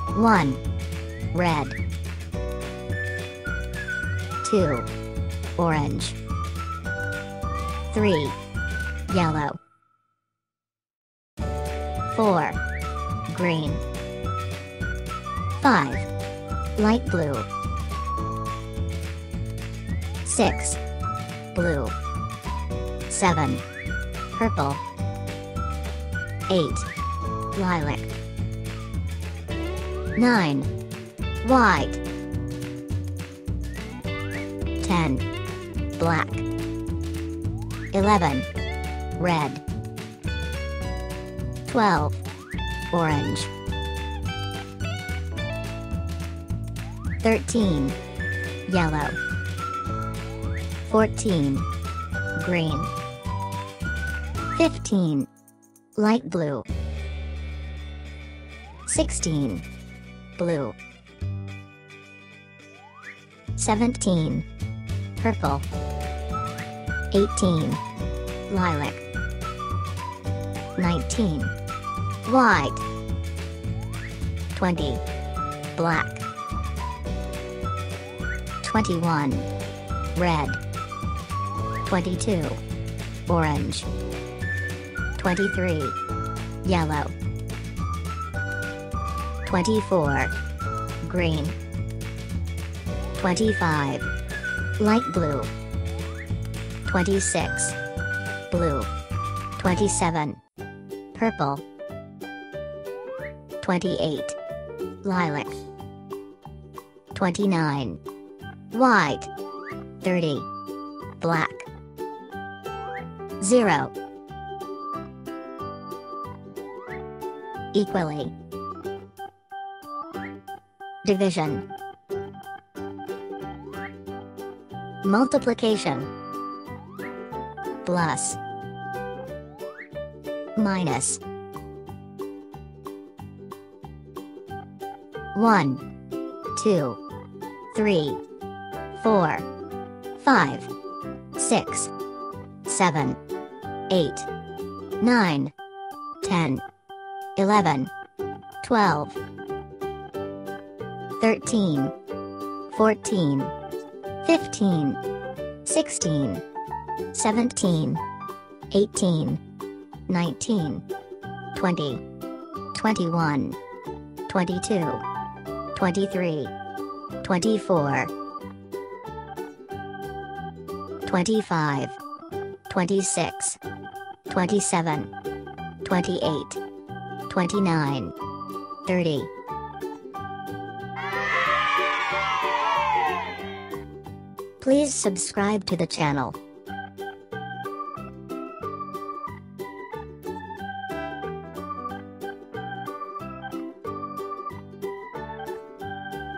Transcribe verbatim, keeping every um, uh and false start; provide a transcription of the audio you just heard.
one. Red. two. Orange. three. Yellow. four. Green. five. Light blue. six. Blue. seven. Purple. eight. Lilac. nine. White. ten. Black. eleven. Red. twelve. Orange. thirteen. Yellow. fourteen. Green. fifteen. Light blue. sixteen. Blue. seventeen. Purple. eighteen. Lilac. nineteen. White. twenty. Black. twenty-one. Red. twenty-two. Orange. twenty-three. Yellow. twenty-four. Green. twenty-five. Light blue. twenty-six. Blue. twenty-seven. Purple. twenty-eight. Lilac. twenty-nine. White. thirty. Black. zero. Equally. Division. Multiplication. Plus. Minus. one. two. three. four. five. six. seven. eight. nine. ten. eleven. twelve. thirteen. fourteen. fifteen. sixteen. seventeen. eighteen. nineteen. twenty. twenty-one. twenty-two. twenty-three. twenty-four. twenty-five. twenty-six. twenty-seven. twenty-eight. twenty-nine. thirty. Please subscribe to the channel.